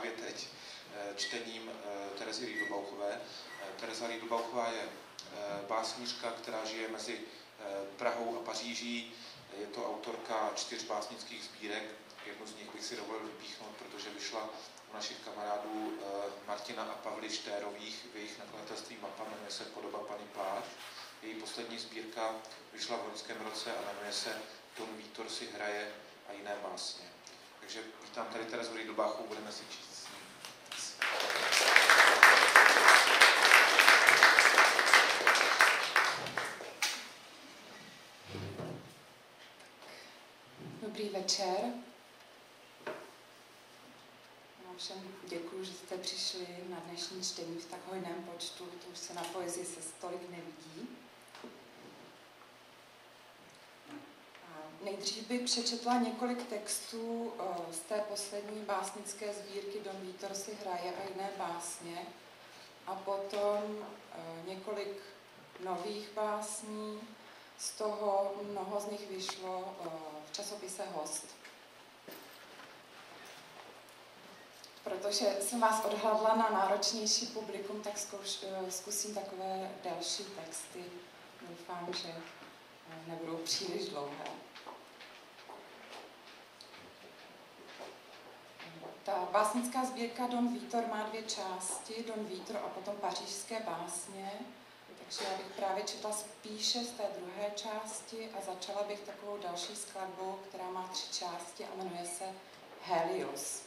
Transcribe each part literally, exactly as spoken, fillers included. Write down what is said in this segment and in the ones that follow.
právě teď čtením Terezy Riedelbauchové. Tereza Riedelbauchová je básnířka, která žije mezi Prahou a Paříží. Je to autorka čtyř básnických sbírek. Jednu z nich bych si dovolil vypíchnout, protože vyšla u našich kamarádů Martina a Pavly Štérových v jejich nakladatelství Mapa, jmenuje se Podoba Panny Pláž. Její poslední sbírka vyšla v loňském roce a jmenuje se Don Vítor si hraje a jiné básně. Takže vítám tady Terezu Riedelbauchovou, budeme si číst s ní. Dobrý večer. Já všem děkuji, že jste přišli na dnešní čtení v tak hojném počtu. To už se na poezii se tolik nevidí. Nejdřív bych přečetla několik textů z té poslední básnické sbírky Don Vítor si hraje a jiné básně a potom několik nových básní. Z toho mnoho z nich vyšlo v časopise Host. Protože jsem vás odhladla na náročnější publikum, tak zkouš, zkusím takové další texty. Doufám, že nebudou příliš dlouhé. Ta básnická sbírka Don Vítor má dvě části, Don Vítor a potom pařížské básně. Takže já bych právě četla spíše z té druhé části a začala bych takovou další skladbou, která má tři části a jmenuje se Helios.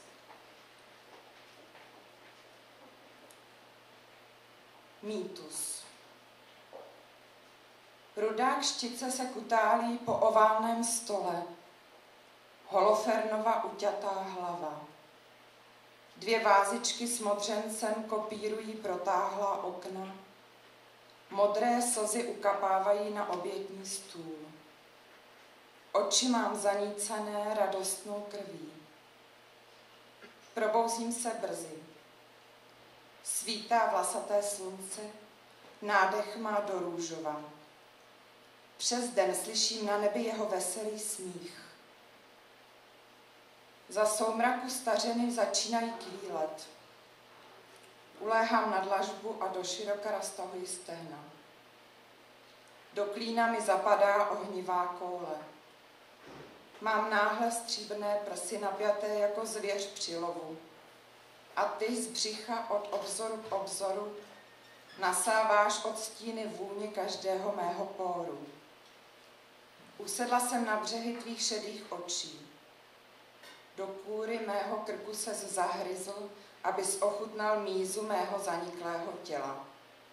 Mýtus. Rudá kštice se kutálí po oválném stole. Holofernova uťatá hlava. Dvě vázičky s modřencem kopírují protáhlá okna. Modré slzy ukapávají na obětní stůl. Oči mám zanícené radostnou krví. Probouzím se brzy. Svítá vlasaté slunce, nádech má do růžova. Přes den slyším na nebi jeho veselý smích. Za soumraku stařeny začínají kvílet. Uléhám na dlažbu a do široka roztahuji stehna. Do klína mi zapadá ohnivá koule. Mám náhle stříbrné prsy napjaté jako zvěř při lovu. A ty z břicha od obzoru k obzoru nasáváš od stíny vůně každého mého póru. Usedla jsem na břehy tvých šedých očí. Do kůry mého krku ses zahryzl, abys ochutnal mízu mého zaniklého těla.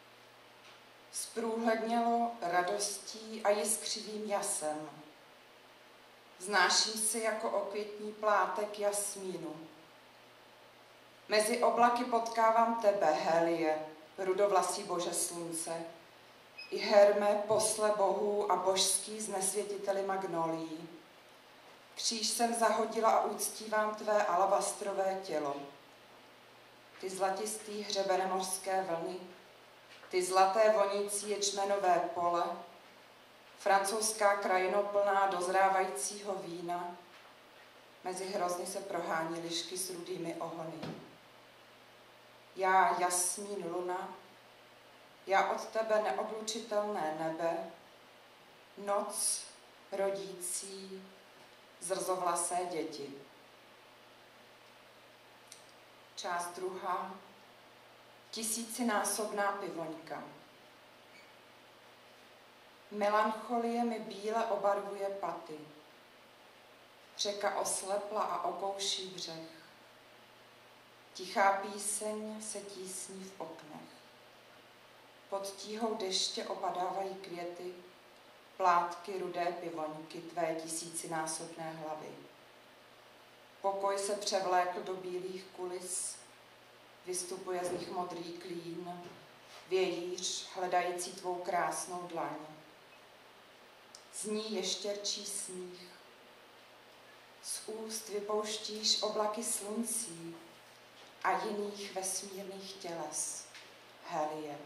Zprůhlednělo radostí a jiskřivým jasem. Vznáším si jako okvětní plátek jasmínu. Mezi oblaky potkávám tebe, Helie, rudovlasý bože slunce, i Herme, posle bohů a božský znesvětiteli magnolií. Kříž jsem zahodila a uctívám tvé alabastrové tělo. Ty zlatistý hřebene mořské vlny, ty zlaté vonící ječmenové pole, francouzská krajina plná dozrávajícího vína, mezi hrozny se prohání lišky s rudými ohony. Já jasmín luna, já od tebe neodlučitelné nebe, noc rodící zrzovlasé děti. Část druhá. Tisícinásobná pivoňka. Melancholie mi bíle obarvuje paty. Řeka oslepla a okouší břeh. Tichá píseň se tísní v oknech. Pod tíhou deště opadávají květy, plátky rudé pivoňky tvé tisícinásobné hlavy. Pokoj se převlékl do bílých kulis, vystupuje z nich modrý klín, vějíř hledající tvou krásnou dlaň. Zní ještěrčí sníh. Z úst vypouštíš oblaky sluncí a jiných vesmírných těles, Helie.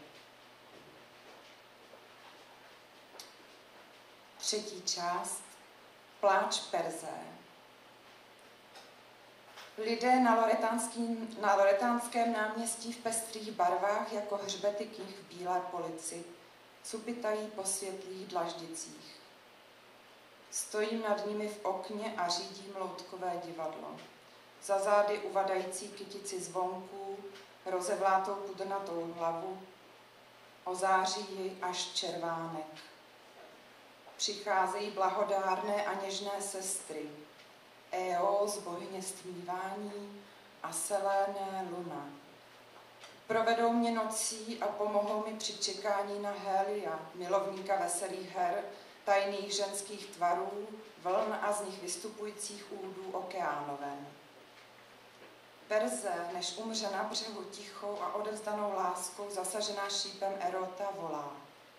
Třetí část. Pláč Perzé. Lidé na, na Loretánském náměstí v pestrých barvách jako hřbety knih v bílé polici cupitají po světlých dlaždicích. Stojím nad nimi v okně a řídím loutkové divadlo. Za zády uvadající kytici zvonků, rozevlátou pudrnatou hlavu, ozáří ji až červánek. Přicházejí blahodárné a něžné sestry, Eos, bohyně stmívání, a Seléné, luna. Provedou mě nocí a pomohou mi při čekání na Hélia, milovníka veselých her, tajných ženských tvarů, vln a z nich vystupujících údů okeánoven. Perze, než umře na břehu tichou a odevzdanou láskou zasažená šípem Erota, volá: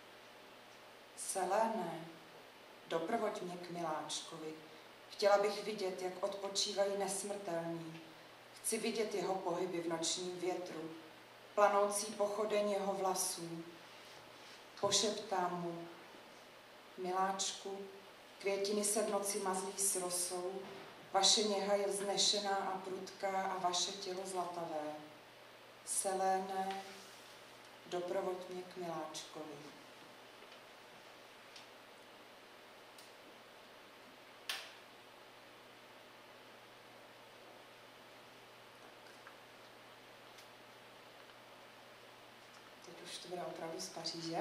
Seléné, doprovoď mě k miláčkovi. Chtěla bych vidět, jak odpočívají nesmrtelní. Chci vidět jeho pohyby v nočním větru, planoucí pochodeň jeho vlasů. Pošeptám mu: miláčku, květiny se v noci mazlí s rosou, vaše něha je vznešená a prudká a vaše tělo zlatavé. Seléné, doprovoď mě k miláčkovi. Teď už to bude opravdu z Paříže.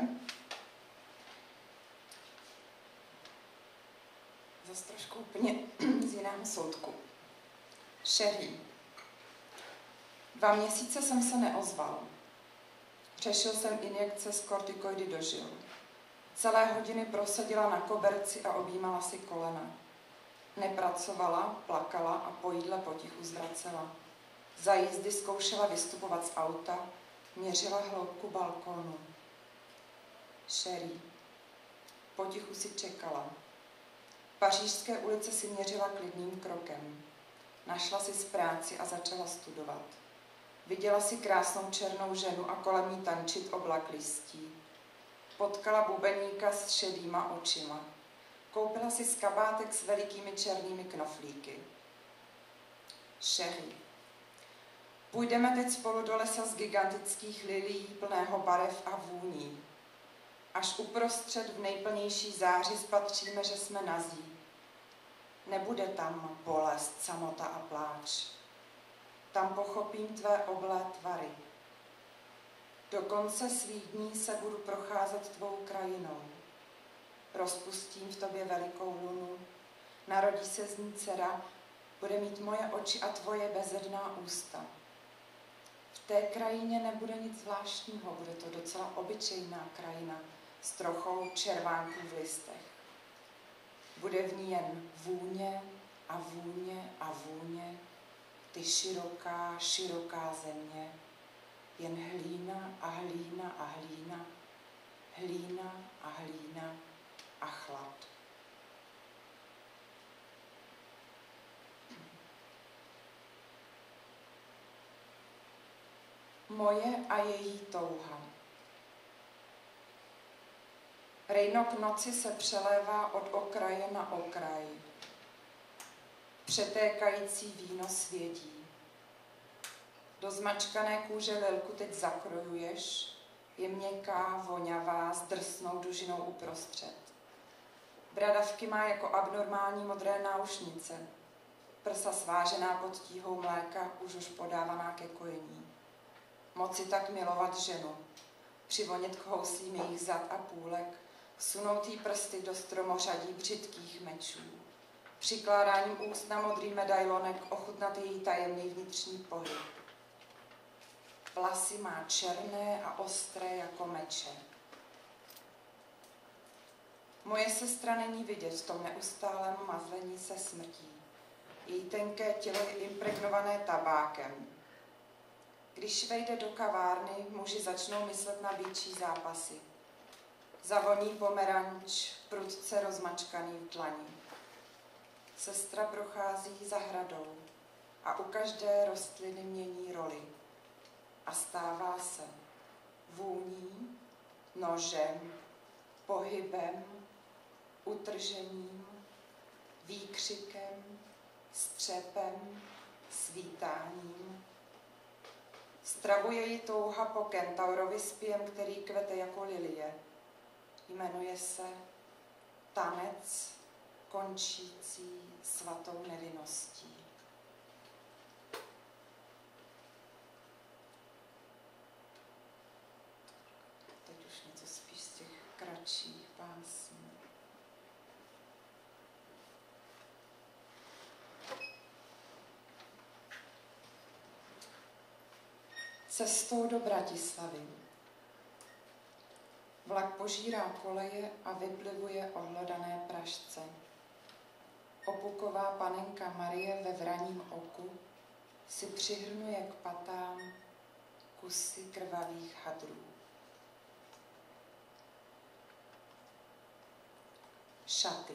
Zase trošku úplně z jiného soudku. Sherry. Dva měsíce jsem se neozval. Řešil jsem injekce z kortikoidy do žil. Celé hodiny prosadila na koberci a objímala si kolena. Nepracovala, plakala a po jídle potichu zvracela. Za jízdy zkoušela vystupovat z auta, měřila hloubku balkónu. Sherry. Potichu si čekala. Pařížské ulice si měřila klidným krokem. Našla si z práci a začala studovat. Viděla si krásnou černou ženu a kolem ní tančit oblak listí. Potkala bubeníka s šedýma očima. Koupila si skabátek s velikými černými knoflíky. Sherry. Půjdeme teď spolu do lesa z gigantických lilií plného barev a vůní. Až uprostřed v nejplnější záři spatříme, že jsme nazí. Nebude tam bolest, samota a pláč. Tam pochopím tvé oblé tvary. Do konce svých dní se budu procházet tvou krajinou. Rozpustím v tobě velikou lunu, narodí se z ní dcera, bude mít moje oči a tvoje bezedná ústa. V té krajině nebude nic zvláštního, bude to docela obyčejná krajina s trochou červánků v listech. Bude v ní jen vůně a vůně a vůně, ty široká, široká země, jen hlína a hlína a hlína, hlína a hlína a chlad. Moje a její touha. Rejnok noci se přelévá od okraje na okraj. Přetékající víno svědí. Do zmačkané kůže lilku teď zakrojuješ, je měkká, voňavá, s drsnou dužinou uprostřed. Bradavky má jako abnormální modré náušnice, prsa svážená pod tíhou mléka, už už podávaná ke kojení. Moci tak milovat ženu, přivonět k houslím jejich zad a půlek, sunout jí prsty do stromořadí břitkých mečů. Přikládáním úst na modrý medailonek ochutnat její tajemný vnitřní pohyb. Vlasy má černé a ostré jako meče. Moje sestra není vidět v tom neustálém mazlení se smrtí. Její tenké tělo je impregnované tabákem. Když vejde do kavárny, muži začnou myslet na býčí zápasy. Zavoní pomeranč, prudce rozmačkaný v dlani. Sestra prochází zahradou a u každé rostliny mění roli. A stává se vůní, nožem, pohybem, utržením, výkřikem, střepem, svítáním. Stravuje ji touha po Kentaurovi zpěvem, který kvete jako lilie. Jmenuje se Tanec končící svatou nevinností. Teď už něco spíš z těch kratších pásmů. Cestou do Bratislavy. Vlak požírá koleje a vyplivuje ohlodané pražce. Opuková panenka Marie ve vraním oku si přihrnuje k patám kusy krvavých hadrů. Šaty.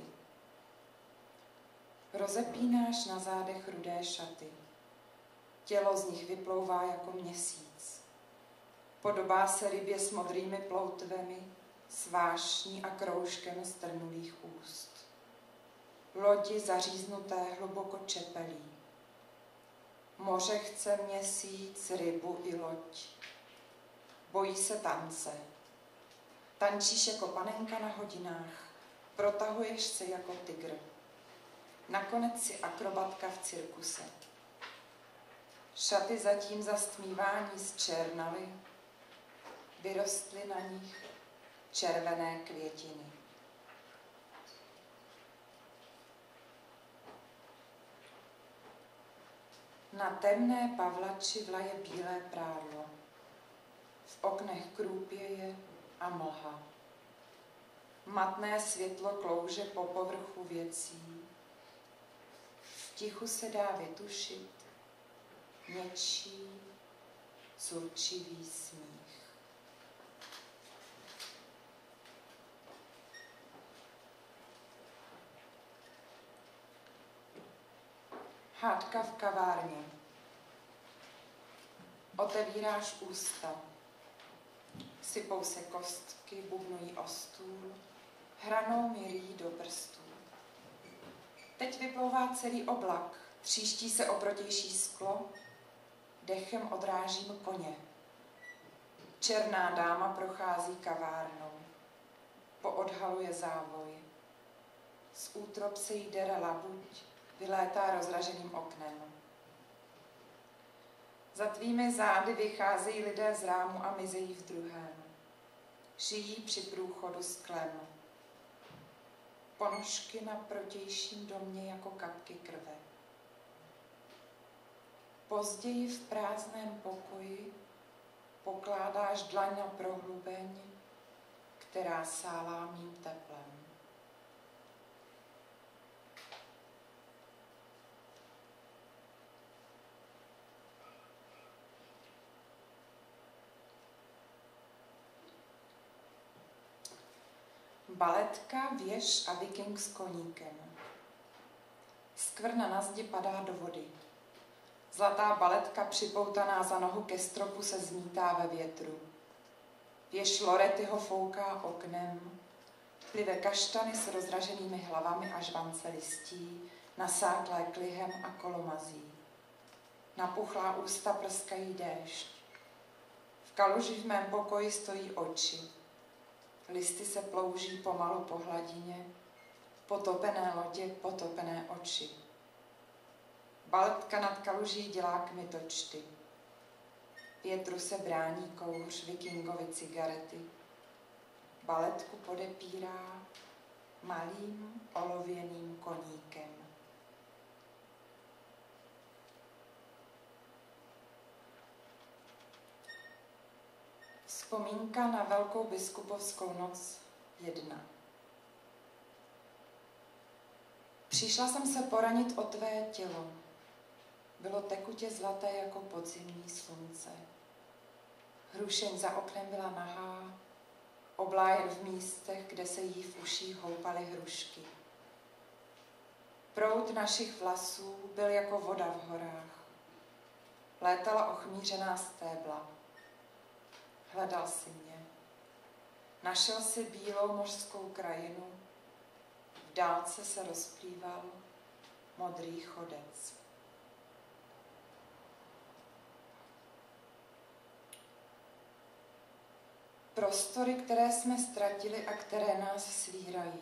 Rozepínáš na zádech rudé šaty. Tělo z nich vyplouvá jako měsíc. Podobá se rybě s modrými ploutvemi, s vášní a kroužkem strnulých úst. Lodi zaříznuté hluboko čepelí. Moře chce měsíc, rybu i loď. Bojí se tance. Tančíš jako panenka na hodinách. Protahuješ se jako tygr. Nakonec si akrobatka v cirkuse. Šaty zatím za stmívání zčernaly, vyrostly na nich červené květiny. Na temné pavlači vlaje bílé prádlo. V oknech krůpěje a mlha. Matné světlo klouže po povrchu věcí. V tichu se dá vytušit něčí surčivý smích. Hádka v kavárně. Otevíráš ústa. Sypou se kostky, bubnují o stůl, hranou mi rýjí do prstů. Teď vyplouvá celý oblak, tříští se o protější sklo, dechem odrážím koně. Černá dáma prochází kavárnou, poodhaluje závoj. Z útrop se jí dere labuť, vylétá rozraženým oknem. Za tvými zády vycházejí lidé z rámu a mizejí v druhém. Žijí při průchodu sklem. Ponožky na protějším domě jako kapky krve. Později v prázdném pokoji pokládáš dlaň na prohlubeň, která sálá mým teplem. Baletka, věž a viking s koníkem. Skvrna na zdi padá do vody. Zlatá baletka připoutaná za nohu ke stropu se zmítá ve větru. Věž Lorety ho fouká oknem. Plive kaštany s rozraženými hlavami a žvance listí, nasáklé klihem a kolomazí. Napuchlá ústa prskají déšť. V kaluži v mém pokoji stojí oči. Listy se plouží pomalu po hladině, potopené lodě, potopené oči. Baletka nad kaluží dělá kmitočty. Větru se brání kouř vikingovi cigarety. Baletku podepírá malým olověným koníkem. Vzpomínka na Velkou biskupovskou noc jedna. Přišla jsem se poranit o tvé tělo. Bylo tekutě zlaté jako podzimní slunce. Hrušeň za oknem byla nahá, oblájen v místech, kde se jí v uších houpaly hrušky. Proud našich vlasů byl jako voda v horách. Létala ochmířená stébla. Hledal si mě. Našel si bílou mořskou krajinu. V dálce se rozplýval modrý chodec. Prostory, které jsme ztratili a které nás svírají.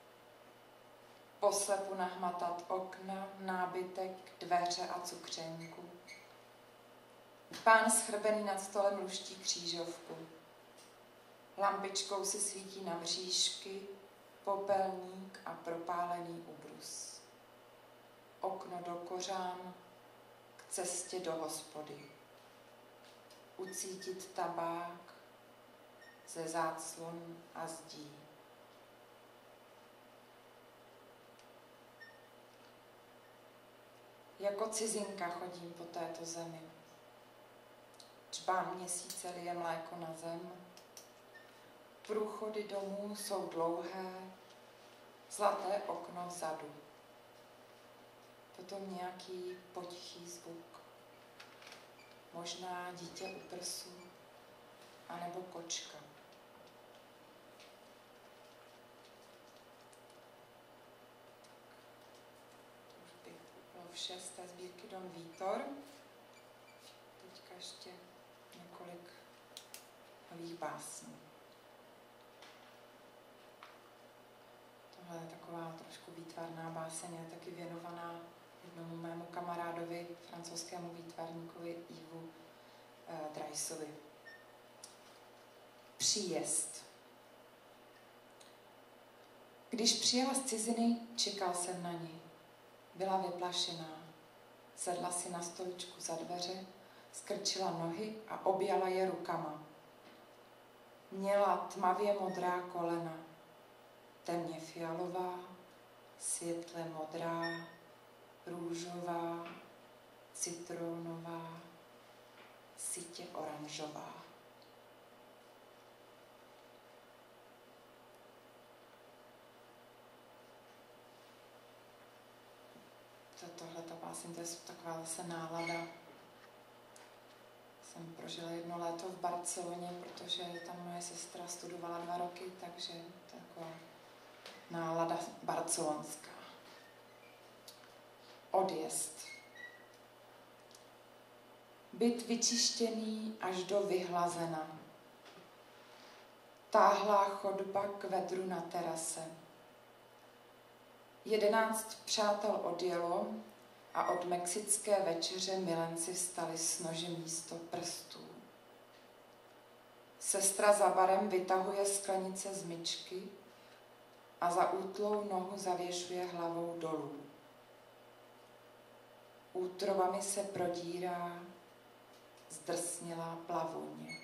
Poslepu nahmatat okna, nábytek, dveře a cukřenku. Pán schrbený nad stolem luští křížovku. Lampičkou si svítí na mřížky, popelník a propálený ubrus. Okno do kořán, k cestě do hospody. Ucítit tabák ze záclon a zdí. Jako cizinka chodím po této zemi. Čbán měsíce lije mléko na zem. Průchody domů jsou dlouhé, zlaté okno vzadu. Potom nějaký potichý zvuk. Možná dítě u prsu, anebo kočka. To už by bylo vše z té sbírky Don Vítor. Teďka ještě několik nových básní. Tohle je taková trošku výtvarná báseň, je taky věnovaná jednomu mému kamarádovi, francouzskému výtvarníkovi Yvesu eh, Dreysovi. Příjezd. Když přijela z ciziny, čekal jsem na ní. Byla vyplašená. Sedla si na stoličku za dveře, skrčila nohy a objala je rukama. Měla tmavě modrá kolena, temně fialová, světle modrá, růžová, citronová, sytě oranžová. Tohleta báseň, to je taková zase nálada. Jsem prožila jedno léto v Barceloně, protože tam moje sestra studovala dva roky, takže to je taková nálada barcelonská. Odjezd. Byt vyčištěný až do vyhlazena. Táhlá chodba k vedru na terase. Jedenáct přátel odjelo a od mexické večeře milenci vstali s nožem místo prstů. Sestra za barem vytahuje sklenice z myčky a za útlou nohu zavěšuje hlavou dolů. Útrobami se prodírá zdrsnělá plavuň.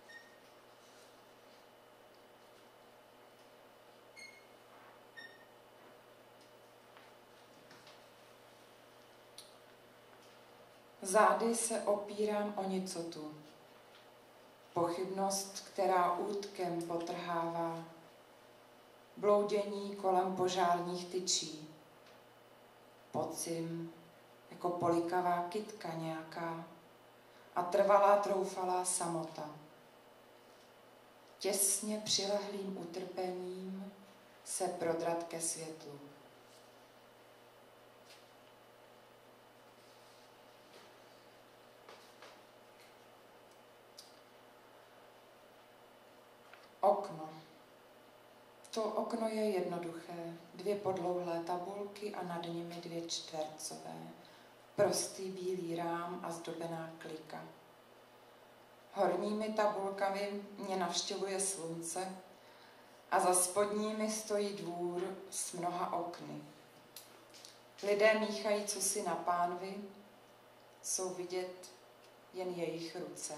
Zády se opírám o nicotu. Pochybnost, která útkem potrhává. Bloudění kolem požárních tyčí. Pocim, jako polikavá kytka nějaká. A trvalá troufalá samota. Těsně přilehlým utrpením se prodrat ke světlu. Okno. To okno je jednoduché. Dvě podlouhlé tabulky a nad nimi dvě čtvercové. Prostý bílý rám a zdobená klika. Horními tabulkami mě navštěvuje slunce a za spodními stojí dvůr s mnoha okny. Lidé míchají cosi na pánvi, jsou vidět jen jejich ruce.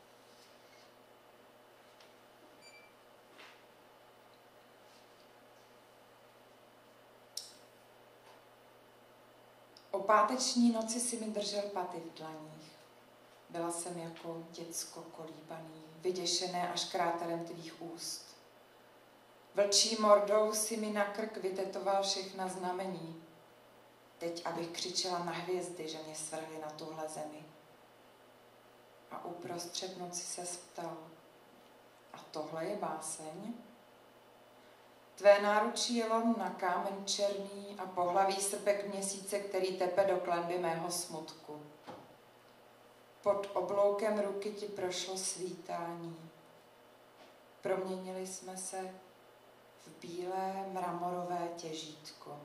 O páteční noci si mi držel paty v dlaních. Byla jsem jako děcko kolíbaný, vyděšené až kráterem tvých úst. Vlčí mordou si mi na krk vytetoval všechna znamení. Teď, abych křičela na hvězdy, že mě svrhly na tuhle zemi. A uprostřed noci se ptal, a tohle je báseň? Tvé náručí je lom na kámen černý a pohlaví srpek měsíce, který tepe do klenby mého smutku. Pod obloukem ruky ti prošlo svítání. Proměnili jsme se v bílé mramorové těžítko.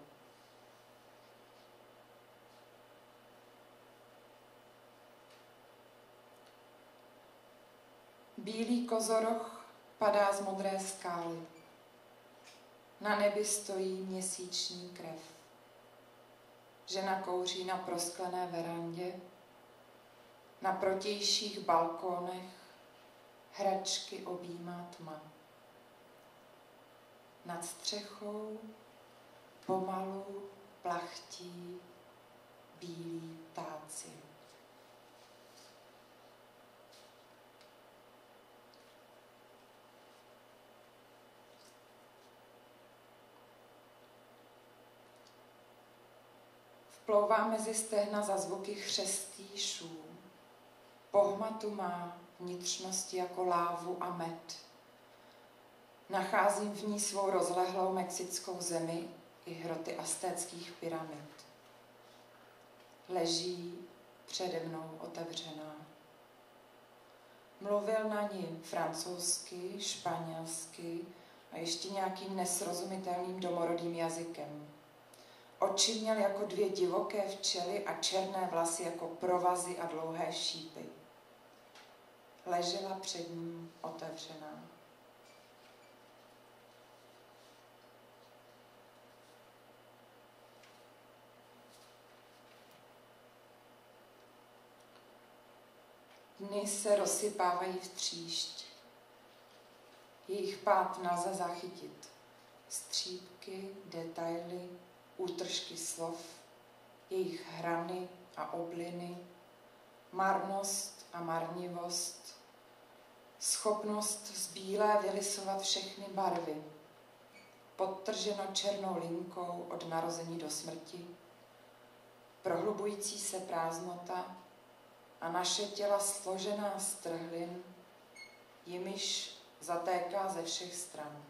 Bílý kozoroch padá z modré skály. Na nebi stojí měsíční krev. Žena kouří na prosklené verandě. Na protějších balkónech hračky objímá tma. Nad střechou pomalu plachtí bílí ptáci. Vplouvá mezi stehna za zvuky chřestí šum. Pohmatu má vnitřnosti jako lávu a med. Nacházím v ní svou rozlehlou mexickou zemi i hroty aztéckých pyramid. Leží přede mnou otevřená. Mluvil na ní francouzsky, španělsky a ještě nějakým nesrozumitelným domorodým jazykem. Oči měl jako dvě divoké včely a černé vlasy jako provazy a dlouhé šípy. Ležela před ním otevřená. Dny se rozsypávají v tříšť. Jejich pád nelze zachytit. Střípky, detaily, útržky slov, jejich hrany a obliny, marnost a marnivost, schopnost z bílé vylisovat všechny barvy, podtrženo černou linkou od narození do smrti, prohlubující se prázdnota a naše těla složená z trhlin, jimiž zatéká ze všech stran.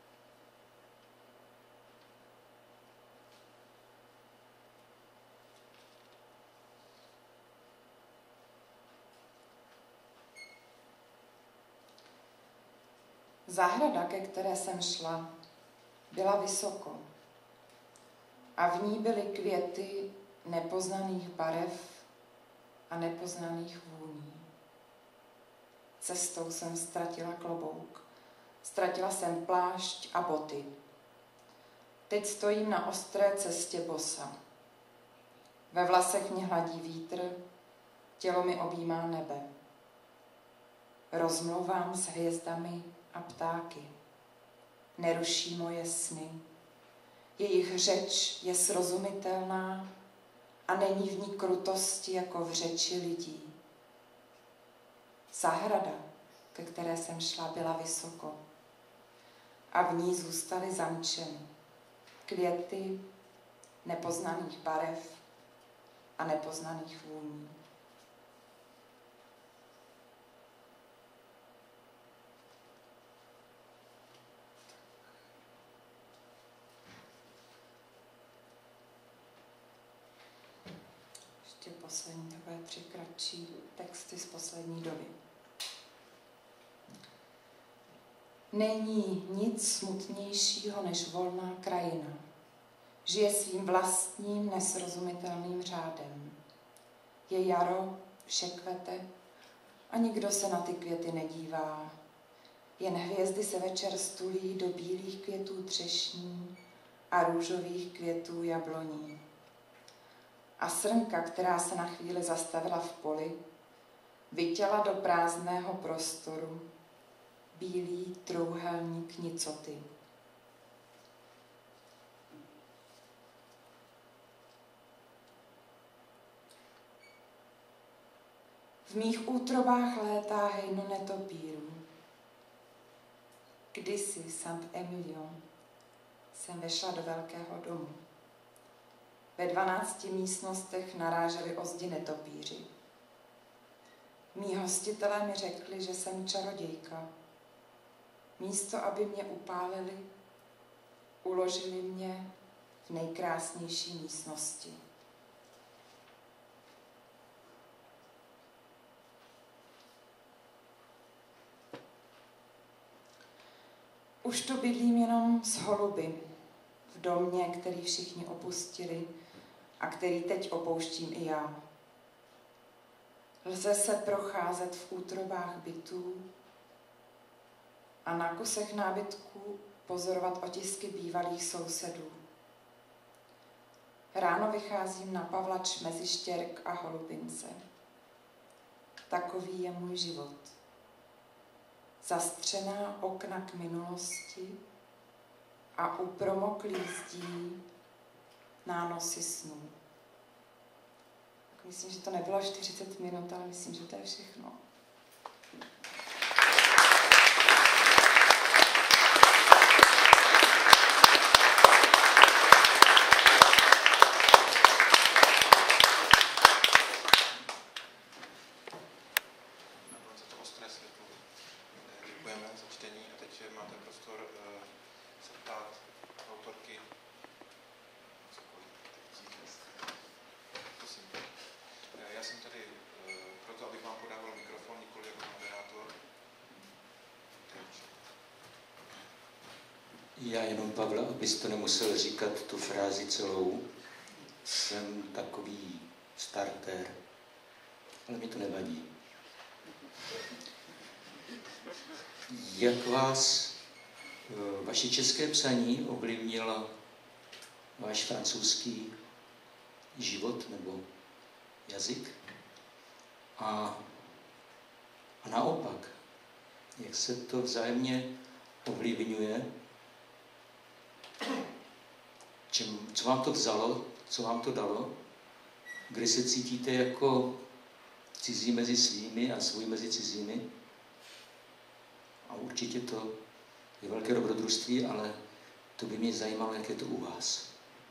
Zahrada, ke které jsem šla, byla vysoko a v ní byly květy nepoznaných barev a nepoznaných vůní. Cestou jsem ztratila klobouk, ztratila jsem plášť a boty. Teď stojím na ostré cestě bosa. Ve vlasech mě hladí vítr, tělo mi objímá nebe. Rozmlouvám s hvězdami a ptáky. Neruší moje sny. Jejich řeč je srozumitelná a není v ní krutosti jako v řeči lidí. Zahrada, ke které jsem šla, byla vysoko a v ní zůstaly zamčeny květy nepoznaných barev a nepoznaných vůní. Ještě poslední, takové tři kratší texty z poslední doby. Není nic smutnějšího než volná krajina. Žije svým vlastním nesrozumitelným řádem. Je jaro, vše kvete a nikdo se na ty květy nedívá. Jen hvězdy se večer stulí do bílých květů třešní a růžových květů jabloní. A srnka, která se na chvíli zastavila v poli, vytěla do prázdného prostoru bílý trůhelník nicoty. V mých útrobách létá hejno netopírů. Kdysi Saint-Emilion jsem vešla do velkého domu. Ve dvanácti místnostech naráželi ozdi netopíři. Mí hostitelé mi řekli, že jsem čarodějka. Místo, aby mě upálili, uložili mě v nejkrásnější místnosti. Už tu bydlím jenom s holuby, v domě, který všichni opustili a který teď opouštím i já. Lze se procházet v útrobách bytů a na kusech nábytků pozorovat otisky bývalých sousedů. Ráno vycházím na pavlač mezi štěrk a holubince. Takový je můj život. Zastřená okna k minulosti a u promoklých zdí nánosy snů. Myslím, že to nebylo čtyřicet minut, ale myslím, že to je všechno. Já jenom, Pavla, abys to nemusel říkat tu frázi celou. Jsem takový starter, ale mi to nevadí. Jak vás vaše české psaní ovlivnila váš francouzský život nebo jazyk? A, a naopak, jak se to vzájemně ovlivňuje? Čem, co vám to vzalo, co vám to dalo, kdy se cítíte jako cizí mezi svými a svůj mezi cizími? A určitě to je velké dobrodružství, ale to by mě zajímalo, jak je to u vás.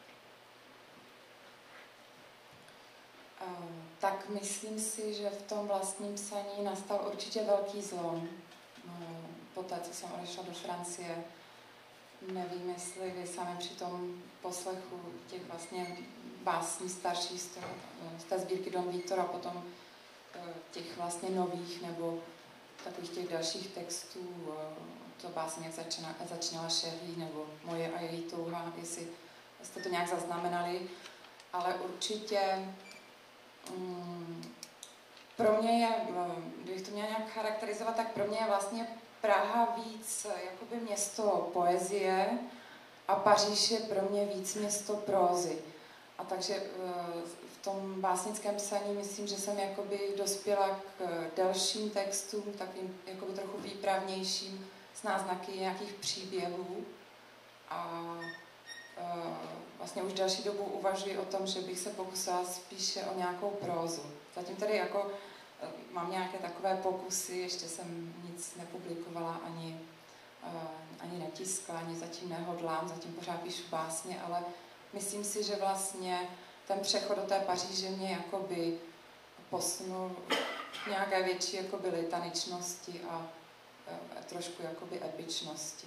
Tak myslím si, že v tom vlastním psaní nastal určitě velký zlom. Poté, co jsem odešla do Francie, nevím, jestli vy sami při tom poslechu těch vlastně básní starších z, toho, z té sbírky Don Vítor a potom těch vlastně nových nebo takových těch dalších textů, to básně, jak začíná, začínala Šehlí nebo Moje a její touha, jestli jste to nějak zaznamenali, ale určitě um, pro mě je, kdybych to měla nějak charakterizovat, tak pro mě je vlastně Praha víc jakoby město poezie a Paříž je pro mě víc město prózy. A takže v tom básnickém psaní myslím, že jsem jakoby dospěla k delším textům, takovým jakoby trochu výpravnějším, s náznaky nějakých příběhů. A vlastně už další dobu uvažuji o tom, že bych se pokusila spíše o nějakou prózu. Zatím tady jako mám nějaké takové pokusy, ještě jsem nic nepublikovala, ani, ani netiskla, ani zatím nehodlám, zatím pořád píšu básně, ale myslím si, že vlastně ten přechod do té Paříže mě jakoby posunul k nějaké větší jakoby litaničnosti a, a trošku jakoby epičnosti.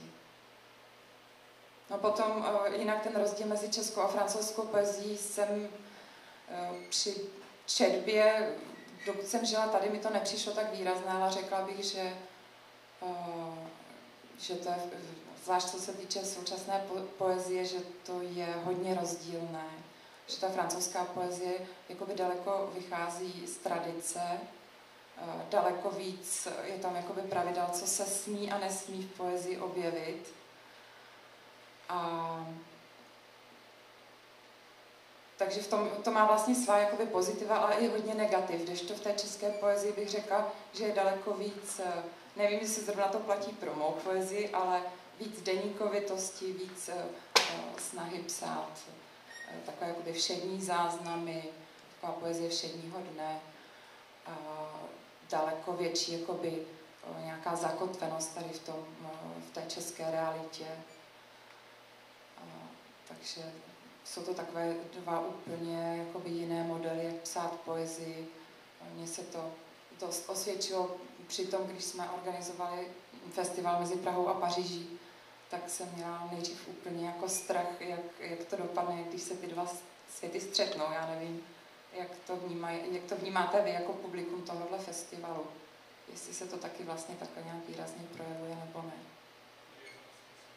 No potom jinak ten rozdíl mezi českou a francouzskou poezií jsem při četbě, dokud jsem žila tady, mi to nepřišlo tak výrazné, ale řekla bych, že, že to je, zvlášť co se týče současné poezie, že to je hodně rozdílné. Že ta francouzská poezie jakoby daleko vychází z tradice, daleko víc je tam jakoby pravidel, co se smí a nesmí v poezii objevit. A takže v tom to má vlastně svá jakoby pozitiva, ale i hodně negativ. Kdežto v té české poezii bych řekla, že je daleko víc, nevím, jestli zrovna to platí pro mou poezii, ale víc deníkovitosti, víc snahy psát takové jakoby všední záznamy, taková poezie všedního dne, daleko větší jakoby nějaká zakotvenost tady v, tom, v té české realitě. Takže jsou to takové dva úplně jakoby jiné modely, jak psát poezii. Mně se to dost osvědčilo při tom, když jsme organizovali festival mezi Prahou a Paříží, tak jsem měla nejdřív úplně jako strach, jak, jak to dopadne, když se ty dva světy střetnou. Já nevím, jak to, vnímaj, jak to vnímáte vy jako publikum tohohle festivalu. Jestli se to taky vlastně takhle nějak výrazně projevuje, nebo ne.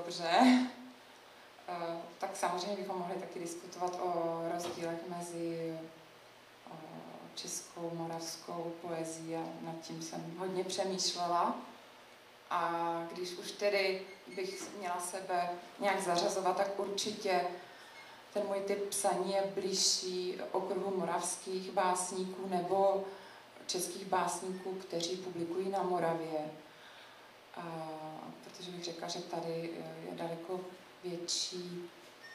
dobře, tak samozřejmě bychom mohli taky diskutovat o rozdílech mezi českou, moravskou poezií a nad tím jsem hodně přemýšlela. A když už tedy bych měla sebe nějak zařazovat, tak určitě ten můj typ psaní je blížší okruhu moravských básníků nebo českých básníků, kteří publikují na Moravě. A, protože bych řekla, že tady je daleko větší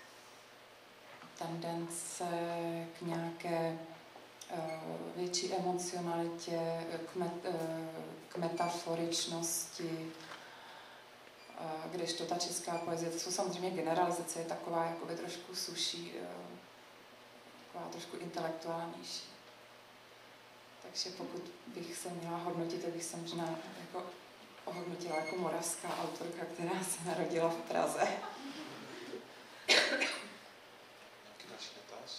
tendence k nějaké větší emocionalitě, k, met, k metaforičnosti, kdežto ta česká poezie, to jsou samozřejmě generalizace, je taková jakoby trošku suší, taková trošku intelektuálnější. Takže pokud bych se měla hodnotit, tak bych se možná jako ohodnotila jako moravská autorka, která se narodila v Praze. Nějaký další dotaz?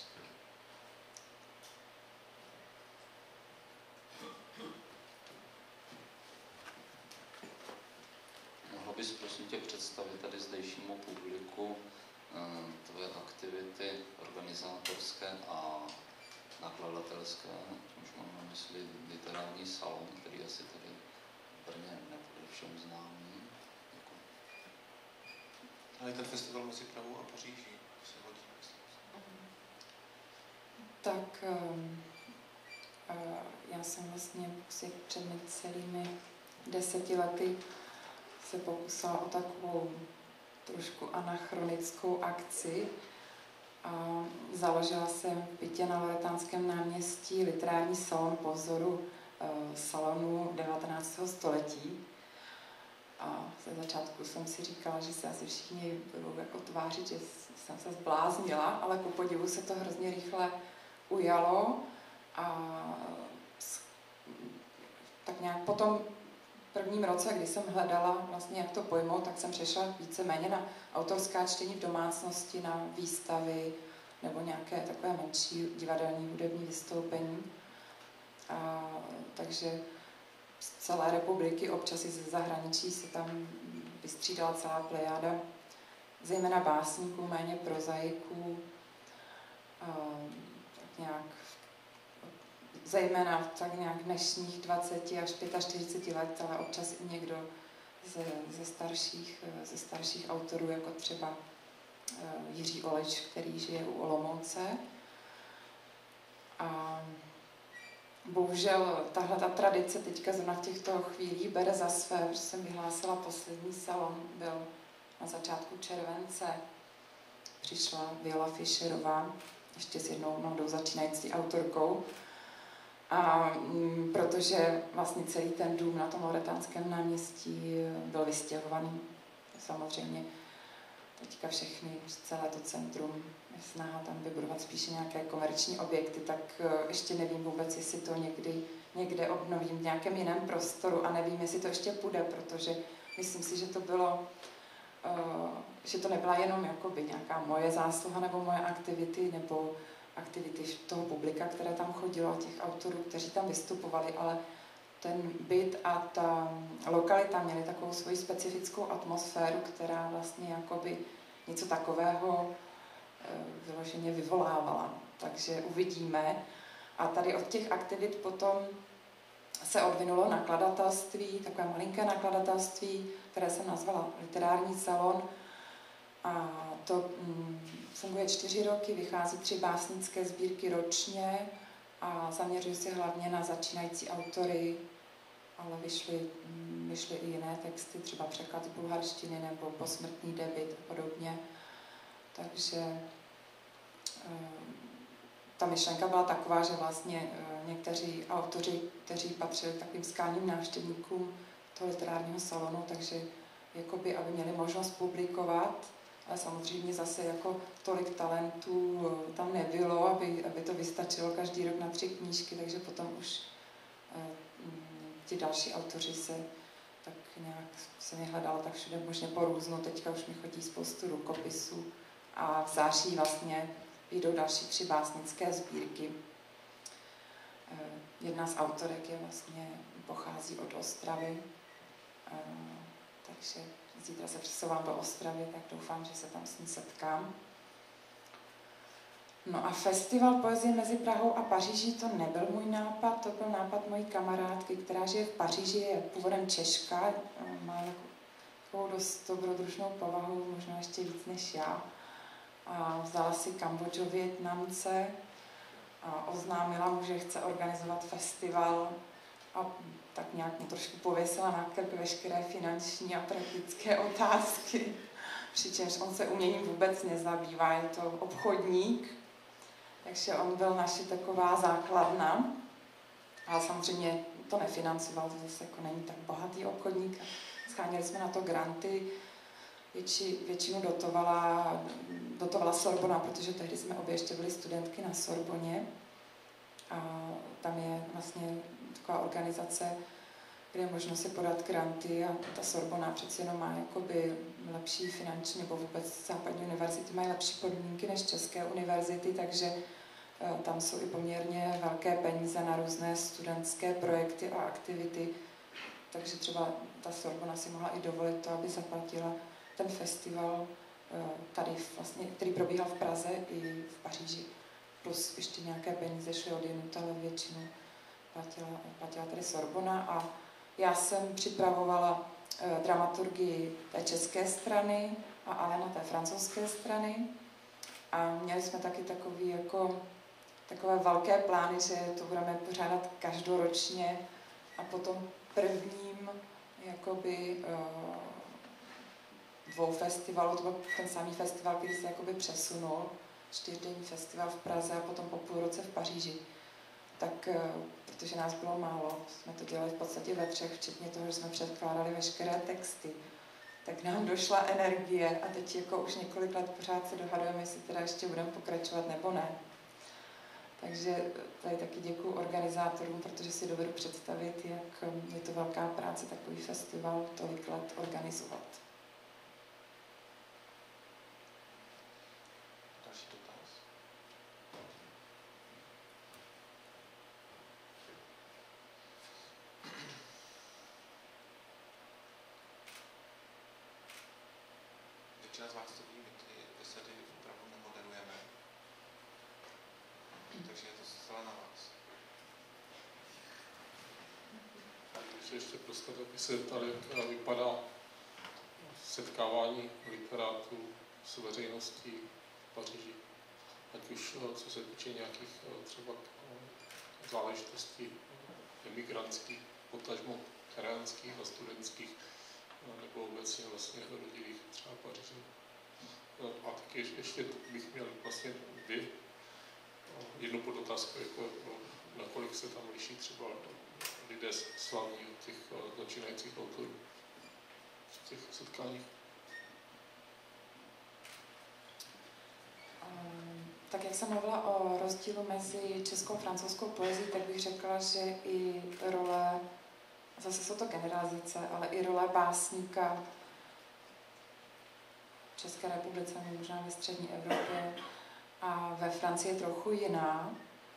Mohla bys prosím tě představit tady zdejšímu publiku tvoje aktivity organizátorské a nakladatelské, čímž mám na mysli literární salon, který asi tady v Brně nebude všem známý. Jako... Ale ten festival mezi Prahou a Paříží se hodí, myslím. Tak um, uh, já jsem vlastně si před celými deseti lety se pokusila o takovou trošku anachronickou akci a založila jsem v bytě na Loretánském náměstí literární salon po vzoru uh, salonu devatenáctého století. A ze začátku jsem si říkala, že se asi všichni budou jako tvářit, že jsem se zbláznila, ale ku podivu se to hrozně rychle ujalo a tak nějak potom prvním roce, kdy jsem hledala vlastně, jak to pojmout, tak jsem přešla víceméně na autorská čtení v domácnosti, na výstavy nebo nějaké takové menší divadelní hudební vystoupení. A, takže z celé republiky, občas i ze zahraničí se tam vystřídala celá plejáda, zejména básníků, méně prozaiků, a, tak nějak zejména v tak nějak dnešních dvaceti až čtyřiceti pěti let, ale občas i někdo ze, ze, starších, ze starších autorů, jako třeba Jiří Oleč, který žije u Olomouce. A bohužel tahle ta tradice teďka zrovna v těchto chvílích bere za své, protože jsem vyhlásila poslední salon, byl na začátku července. Přišla Viola Fischerová, ještě s jednou mladou začínající autorkou. A m, protože vlastně celý ten dům na tom Loretánském náměstí byl vystěhovaný, samozřejmě teďka všechny, celé to centrum je snaha tam vybudovat spíše nějaké komerční objekty, tak ještě nevím vůbec, jestli to někdy někde obnovím v nějakém jiném prostoru a nevím, jestli to ještě půjde, protože myslím si, že to bylo, uh, že to nebyla jenom jakoby nějaká moje zásluha nebo moje aktivity, nebo aktivity toho publika, které tam chodilo, těch autorů, kteří tam vystupovali, ale ten byt a ta lokalita měly takovou svoji specifickou atmosféru, která vlastně jakoby něco takového vyloženě vyvolávala. Takže uvidíme. A tady od těch aktivit potom se odvinulo nakladatelství, takové malinké nakladatelství, které jsem nazvala Literární salon. A to mm, funguje čtyři roky, vychází tři básnické sbírky ročně a zaměřuji se hlavně na začínající autory, ale vyšly, mm, vyšly i jiné texty, třeba překlad z bulharštiny nebo posmrtný debut a podobně. Takže e, ta myšlenka byla taková, že vlastně e, někteří autoři, kteří patřili k takovým skálním návštěvníkům toho literárního salonu, takže jakoby, aby měli možnost publikovat, ale samozřejmě zase jako tolik talentů tam nebylo, aby, aby to vystačilo každý rok na tři knížky, takže potom už eh, ti další autoři se tak nějak, se mě hledala tak všude možně po různu, teďka už mi chodí spoustu rukopisů a v září vlastně vyjdou další tři básnické sbírky. Eh, jedna z autorek je vlastně, pochází od Ostravy, eh, takže zítra se přesouvám do Ostravy, tak doufám, že se tam s ní setkám. No a festival poezie mezi Prahou a Paříží, to nebyl můj nápad, to byl nápad mojí kamarádky, která žije v Paříži, je původem Češka, má takovou dost dobrodružnou povahu, možná ještě víc než já. A vzala si Kambodžu, Vietnamce a oznámila mu, že chce organizovat festival a tak nějak mu trošku pověsila na krk veškeré finanční a praktické otázky. Přičemž on se uměním vůbec nezabývá, je to obchodník, takže on byl naše taková základna. Ale samozřejmě to nefinancoval, to zase jako není tak bohatý obchodník. Scháněli jsme na to granty, větši, většinu dotovala, dotovala Sorbona, protože tehdy jsme obě ještě byli studentky na Sorboně. A tam je vlastně taková organizace, kde je možno si podat granty a ta Sorbona přeci jenom má jakoby lepší finanční, nebo vůbec západní univerzity mají lepší podmínky než české univerzity, takže tam jsou i poměrně velké peníze na různé studentské projekty a aktivity. Takže třeba ta Sorbona si mohla i dovolit to, aby zaplatila ten festival tady vlastně, který probíhal v Praze i v Paříži. Plus ještě nějaké peníze šly od jinut, ale většinu platila, platila tady Sorbona. A já jsem připravovala eh, dramaturgii té české strany a Alena té francouzské strany. A měli jsme taky takový jako, takové velké plány, že to budeme pořádat každoročně a potom prvním jakoby eh, dvou festivalů, to byl ten samý festival, který se jakoby přesunul, čtyřdenní festival v Praze a potom po půl roce v Paříži. Tak, protože nás bylo málo, jsme to dělali v podstatě ve třech, včetně toho, že jsme předkládali veškeré texty, tak nám došla energie a teď jako už několik let pořád se dohadujeme, jestli teda ještě budeme pokračovat nebo ne. Takže tady taky děkuju organizátorům, protože si dovedu představit, jak je to velká práce takový festival tolik let organizovat. Většina z vás to ví, my ty besedy opravdu nemoderujeme, takže je to zcela na vás. Když se ještě prostor, aby se tady vypadá setkávání literátů s veřejností v Paříži. Ať už co se týče nějakých třeba záležitostí emigrantských, potažmo terénských a studentských, nebo obecně vlastně rodilých třeba Paříži. A taky ještě bych měl vlastně dvě, jednu podotázku, jako nakolik se tam liší třeba lidé slavní od těch začínajících autorů v těch setkáních. Um, tak jak jsem mluvila o rozdílu mezi českou a francouzskou poezií, tak bych řekla, že i role, zase jsou to generalizace, ale i role básníka v České republice, možná ve střední Evropě a ve Francii je trochu jiná.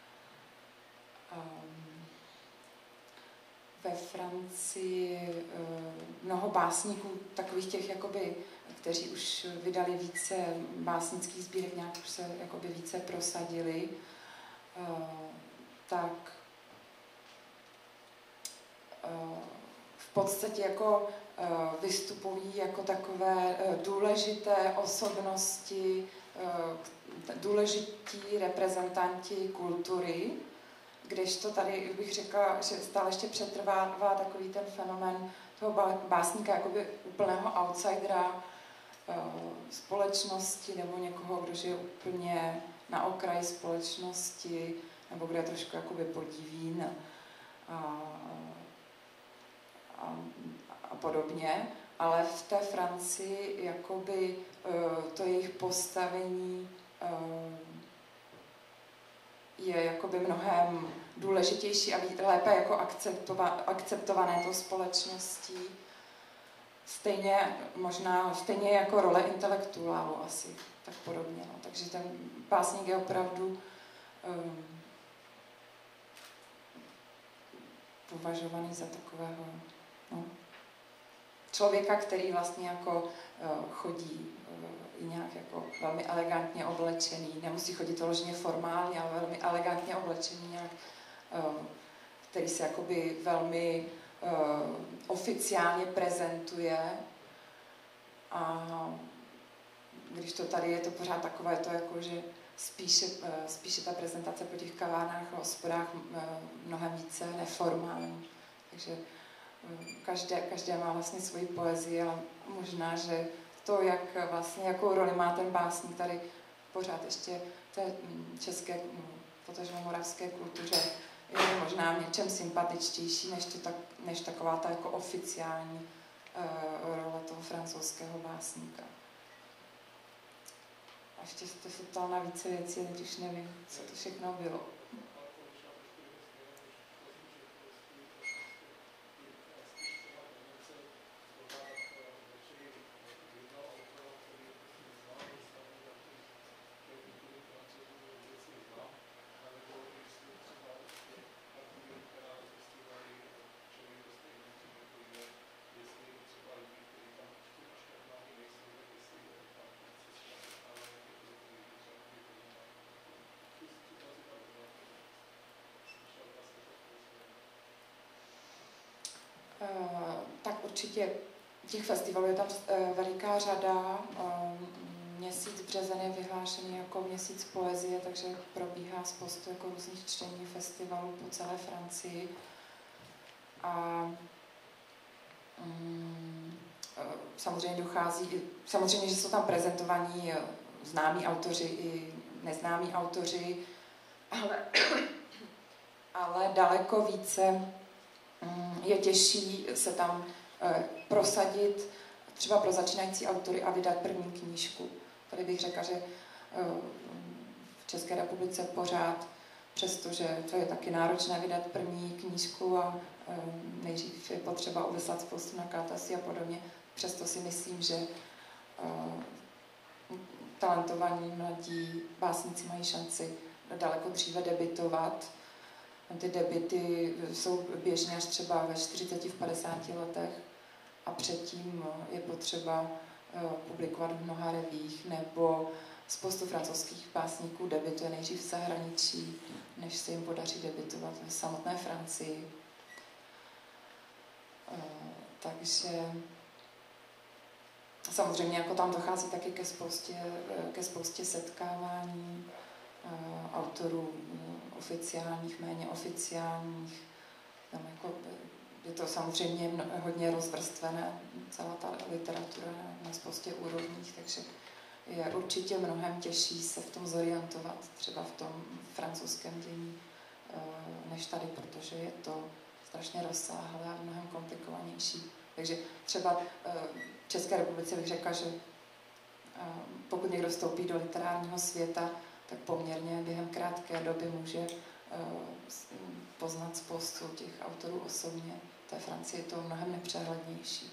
Um, ve Francii um, mnoho básníků, takových těch, jakoby, kteří už vydali více básnických sbírek, nějak už se jakoby více prosadili, uh, tak uh, v podstatě jako uh, vystupují jako takové uh, důležité osobnosti, uh, důležití reprezentanti kultury, kdežto tady bych řekla, že stále ještě přetrvává takový ten fenomén toho básníka, jakoby úplného outsidera společnosti nebo někoho, kdo žije úplně na okraji společnosti nebo kdo je trošku jakoby podivín a, a, a podobně. Ale v té Francii jakoby to jejich postavení je jakoby mnohem důležitější a lépe jako akceptované tou společností. Stejně, možná stejně jako role intelektuálu asi, tak podobně. No. Takže ten básník je opravdu um, považovaný za takového, no, člověka, který vlastně jako chodí i nějak jako velmi elegantně oblečený, nemusí chodit vyloženě formálně, ale velmi elegantně oblečený nějak, který se jakoby velmi oficiálně prezentuje. A když to tady je to pořád takové to jako, že spíše, spíše ta prezentace po těch kavárnách a hospodách mnohem více neformální. Takže každé, každé má vlastně svoji poezii, ale možná, že to, jak vlastně, jakou roli má ten básník tady pořád ještě té české, potažmo moravské kultuře, je možná v něčem sympatičtější, než, to tak, než taková ta jako oficiální uh, role toho francouzského básníka. A ještě jste se ptal na více věcí, teď už nevím, co to všechno bylo. Tak určitě těch festivalů je tam veliká řada. Měsíc březen je vyhlášený jako měsíc poezie, takže probíhá spoustu jako různých čtení festivalů po celé Francii. A um, samozřejmě dochází, samozřejmě, že jsou tam prezentovaní známí autoři i neznámí autoři, ale, ale daleko více je těžší se tam prosadit třeba pro začínající autory a vydat první knížku. Tady bych řekla, že v České republice pořád, přestože to je taky náročné vydat první knížku a nejdřív je potřeba obeslat spoustu nakladatelství a podobně, přesto si myslím, že talentovaní mladí básníci mají šanci daleko dříve debutovat. Ty debuty jsou běžné až třeba ve čtyřiceti, v padesáti letech a předtím je potřeba publikovat v mnoha revích, nebo spoustu francouzských básníků debutuje nejdřív v zahraničí, než se jim podaří debutovat v samotné Francii. Takže samozřejmě jako tam dochází taky ke spoustě, ke spoustě setkávání autorů oficiálních, méně oficiálních. Tam jako, je to samozřejmě hodně rozvrstvené, celá ta literatura na spoustě úrovních, takže je určitě mnohem těžší se v tom zorientovat, třeba v tom francouzském dění, než tady, protože je to strašně rozsáhlé a mnohem komplikovanější. Takže třeba v České republice bych řekla, že pokud někdo vstoupí do literárního světa, tak poměrně během krátké doby může poznat spoustu těch autorů osobně. V té Francii je to mnohem nepřehlednější.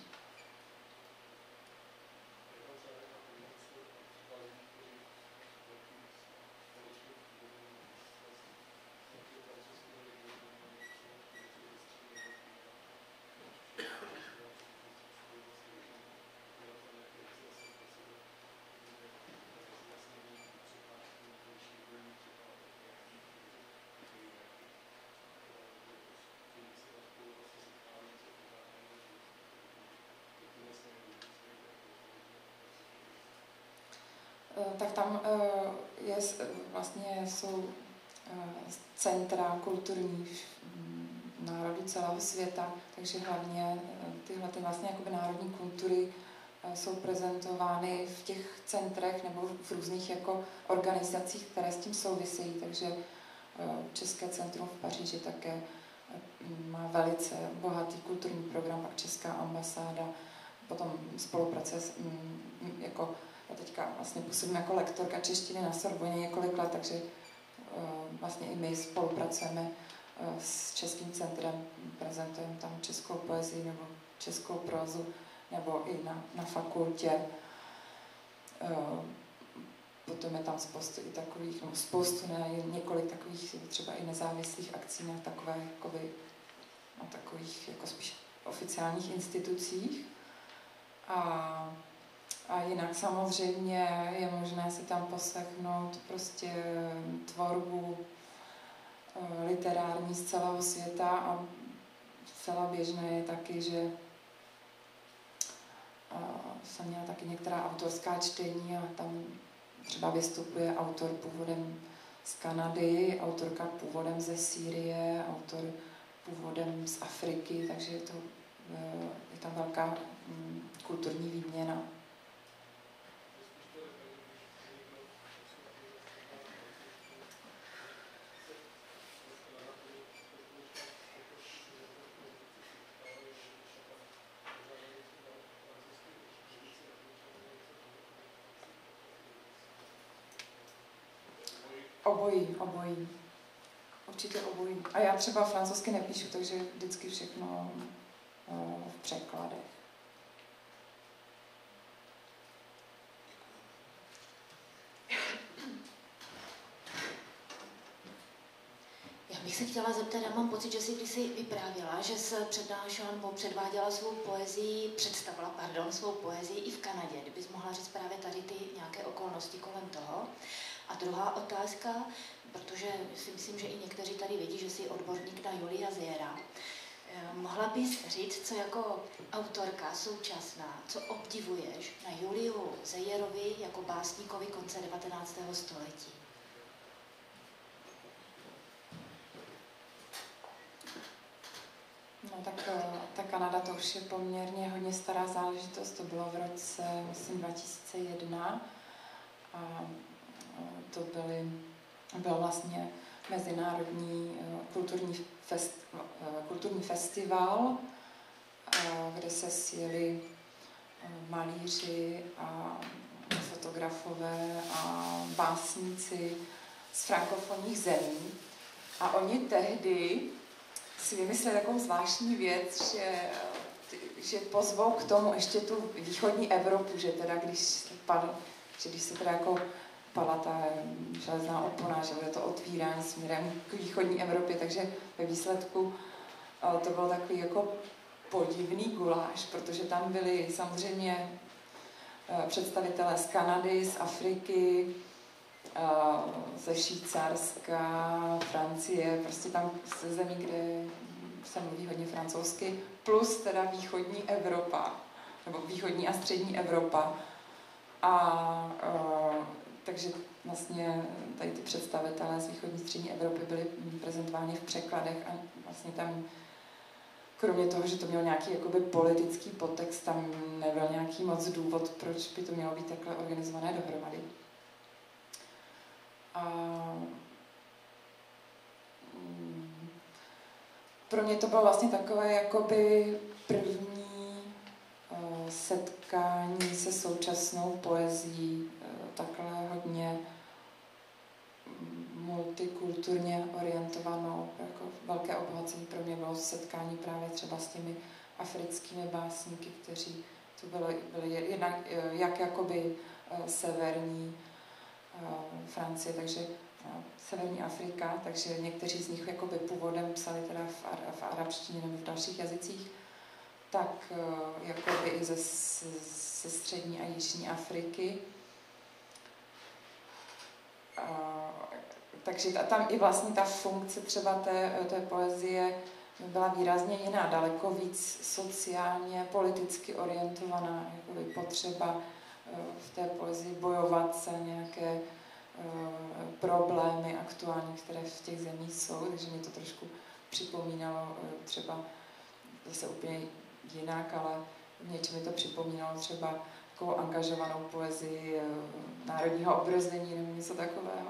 Tak tam je, vlastně jsou centra kulturní národů celého světa, takže hlavně tyhle ty vlastně jakoby národní kultury jsou prezentovány v těch centrech nebo v různých jako organizacích, které s tím souvisejí, takže České centrum v Paříži také má velice bohatý kulturní program, pak Česká ambasáda, potom spolupráce s, jako já teďka vlastně působím jako lektorka češtiny na Sorboně několik let, takže uh, vlastně i my spolupracujeme uh, s Českým centrem, prezentujeme tam českou poezii nebo českou prózu, nebo i na, na fakultě. Uh, potom je tam spoustu i takových, no spoustu, ne, několik takových třeba i nezávislých akcí na takové, jakoby, na takových jako spíš oficiálních institucích. A, a jinak samozřejmě je možné si tam poslechnout prostě tvorbu literární z celého světa a zcela běžné je taky, že jsem měla taky některá autorská čtení a tam třeba vystupuje autor původem z Kanady, autorka původem ze Sýrie, autor původem z Afriky, takže je, to, je tam velká kulturní výměna. Obojí, obojí. Určitě obojí. A já třeba francouzsky nepíšu, takže vždycky všechno uh, v překladech. Já bych se chtěla zeptat, já mám pocit, že jsi když jsi vyprávěla, že jsi přednášela nebo předváděla svou poezii, představila, pardon, svou poezii i v Kanadě. Kdybys mohla říct právě tady ty nějaké okolnosti kolem toho. A druhá otázka, protože si myslím, že i někteří tady vědí, že jsi odborník na Julia Zejera. Mohla bys říct, co jako autorka současná, co obdivuješ na Juliu Zejerovi jako básníkovi konce devatenáctého století? No tak ta Kanada to už je poměrně hodně stará záležitost, to bylo v roce, myslím, dva tisíce jedna a to byly, byl vlastně mezinárodní kulturní, fest, kulturní festival, kde se sjeli malíři a fotografové a básníci z frankofonních zemí. A oni tehdy si vymysleli takovou zvláštní věc, že, že pozvou k tomu ještě tu východní Evropu, že teda když padl, že když se teda jako padla ta železná opona, že bude to otvírání směrem k východní Evropě, takže ve výsledku to byl takový jako podivný guláš, protože tam byli samozřejmě představitelé z Kanady, z Afriky, ze Švýcarska, Francie, prostě tam ze zemí, kde se mluví hodně francouzsky, plus teda východní Evropa, nebo východní a střední Evropa. A takže vlastně tady ty představitelé z východní střední Evropy byli prezentováni v překladech a vlastně tam, kromě toho, že to mělo nějaký jakoby politický podtext, tam nebyl nějaký moc důvod, proč by to mělo být takhle organizované dohromady. A pro mě to bylo vlastně takové jakoby první uh, setkání se současnou poezií, uh, takhle hodně multikulturně orientovanou. Jako velké obohacení pro mě bylo setkání právě třeba s těmi africkými básníky, kteří tu byli, byli jednak jak jakoby uh, severní Francie, takže severní Afrika, takže někteří z nich jakoby původem psali teda v, ar, v arabštině nebo v dalších jazycích, tak jakoby i ze, ze střední a jižní Afriky. A, takže ta, tam i vlastně ta funkce třeba té, té poezie byla výrazně jiná, daleko víc sociálně, politicky orientovaná, jakoby potřeba v té poezii bojovat za nějaké uh, problémy aktuální, které v těch zemích jsou, takže mi to trošku připomínalo uh, třeba zase úplně jinak, ale něčem mi to připomínalo třeba takovou angažovanou poezii uh, národního obrození nebo něco takového.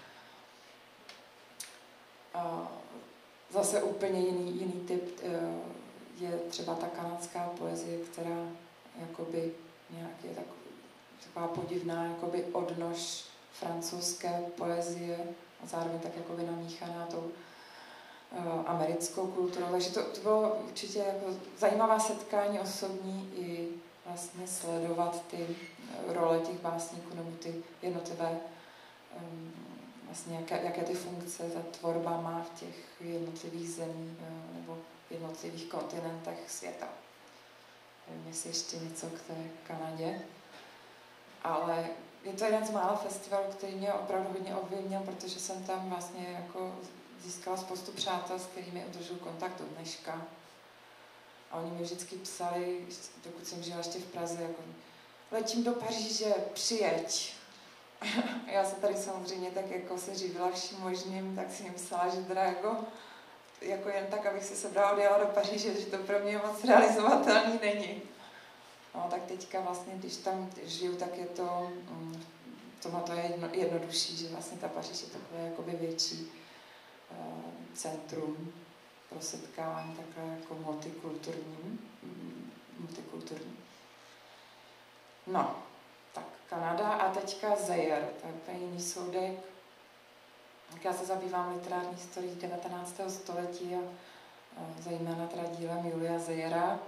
Uh, zase úplně jiný, jiný typ uh, je třeba ta kanadská poezie, která jakoby nějak je takový taková podivná jakoby odnož francouzské poezie a zároveň tak jakoby namíchaná tou uh, americkou kulturou. Takže to, to bylo určitě jako zajímavá setkání osobní i vlastně sledovat ty role těch básníků nebo ty jednotlivé um, vlastně jaké, jaké ty funkce ta tvorba má v těch jednotlivých zemích uh, nebo jednotlivých kontinentech světa. nevím, jestli ještě něco k té Kanadě. Ale je to jeden z mála festivalů, který mě opravdu hodně ovlivnil, protože jsem tam vlastně jako získala spoustu přátel, s kterými udržuji kontakt do dneška. A oni mi vždycky psali, dokud jsem žila ještě v Praze, jako letím do Paříže, přijeď. Já se tady samozřejmě tak jako se živila vším možným, tak si jim psala, že teda jako, jako jen tak, abych se sebrala odjela do Paříže, že to pro mě moc realizovatelný není. No tak teďka vlastně, když tam žiju, tak je to, tohle to je jedno, jednodušší, že vlastně ta Paříž je takové jakoby větší uh, centrum pro setkávání, takové jako multikulturní. multikulturní. No, tak Kanada a teďka Zaire, to je jiný soudek. Tak já se zabývám literární historií devatenáctého století a, a zejména teda dílem Julia Zayera.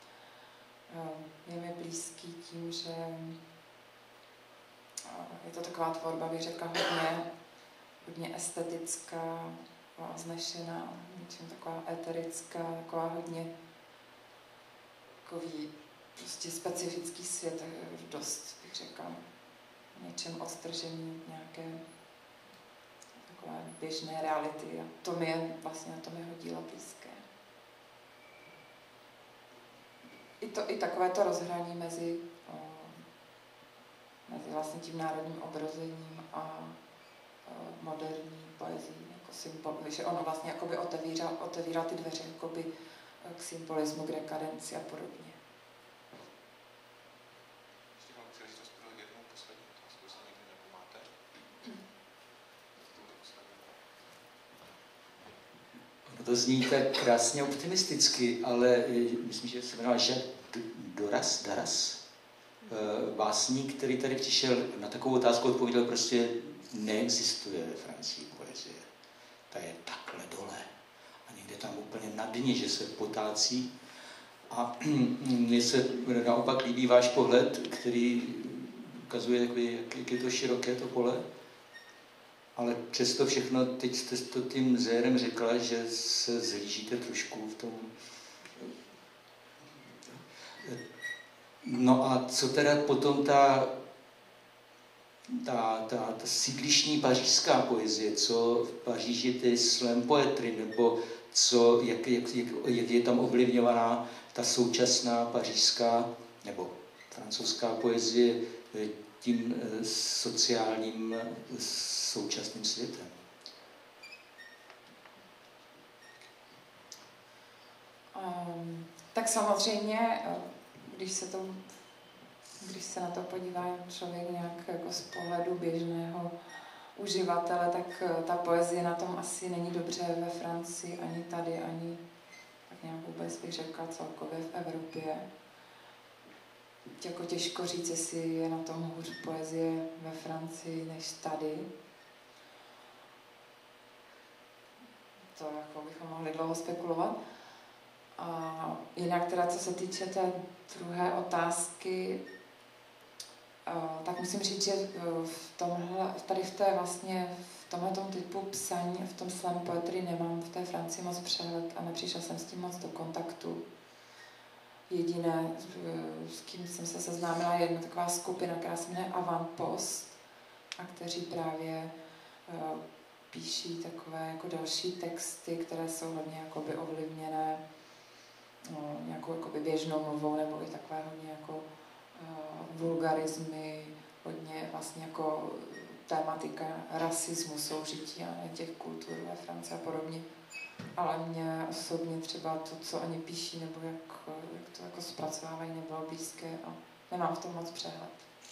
Je mi blízký tím, že je to taková tvorba, bych řekla, hodně, hodně estetická, vznešená, něčím taková eterická, taková hodně takový prostě specifický svět, dost, bych řekla, něčem odstržený nějaké takové běžné reality. A to mi je vlastně na to mého díla blízké. I, to, i takové to rozhraní mezi, o, mezi vlastně tím národním obrozením a o, moderní poezí, jako symbol, že ono vlastně jakoby otevírá, otevírá ty dveře jakoby k symbolismu, k dekadenci a podobně. Ještě mám příležitost pro jednu poslední otázku, jestli někdy nepomáte. To zní tak krásně optimisticky, ale myslím, že se jmenoval Jacques Doras, Daras, básník, který tady přišel na takovou otázku odpověděl, prostě neexistuje ve Francii poezie. Ta je takhle dole a někde tam úplně na dně, že se potácí. A mně se naopak líbí váš pohled, který ukazuje, jak, jak je to široké to pole. Ale přesto všechno, teď jste to tím Zérem řekla, že se zhlížíte trošku v tom. No a co teda potom ta, ta, ta, ta sídlišní pařížská poezie, co v Paříži ty slam poetry, nebo co, jak, jak, jak, jak je tam ovlivňovaná ta současná pařížská nebo francouzská poezie tím sociálním současným světem. Um, tak samozřejmě, když se, to, když se na to podívá člověk nějak jako z pohledu běžného uživatele, tak ta poezie na tom asi není dobře ve Francii, ani tady, ani tak nějak vůbec bych řekla celkově v Evropě. Jako těžko říct, jestli je na tom hůř poezie ve Francii než tady. To jako bychom mohli dlouho spekulovat. A jinak teda, co se týče té druhé otázky, tak musím říct, že v tomhle, tady v té vlastně, v tomhletom typu psaní, v tom slam poetry nemám v té Francii moc přehled a nepřišla jsem s tím moc do kontaktu. Jediné, s kým jsem se seznámila, je jedna taková skupina, která se jmenuje Avantpost a kteří právě uh, píší takové jako další texty, které jsou hodně jakoby ovlivněné no, nějakou jakoby běžnou mluvou nebo i takové hodně jako uh, vulgarizmy, hodně vlastně jako tématika rasismu, soužití a těch kultur ve Francii a podobně. Ale mě osobně třeba to, co oni píší, nebo jak, jak to jako zpracovávají, nebylo blízké a nemám v tom moc přehled.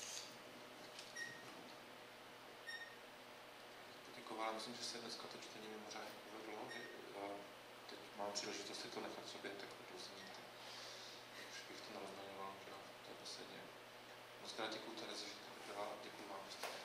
Poděkovala, myslím, že se dneska to čtení mimořádně povedlo. Teď mám příležitost si to nechat sobě, tak prosím, už bych to nerozměňoval, že jo, to je posledně. Moc krát děkuju Tereze, že to byla, děkuju vám.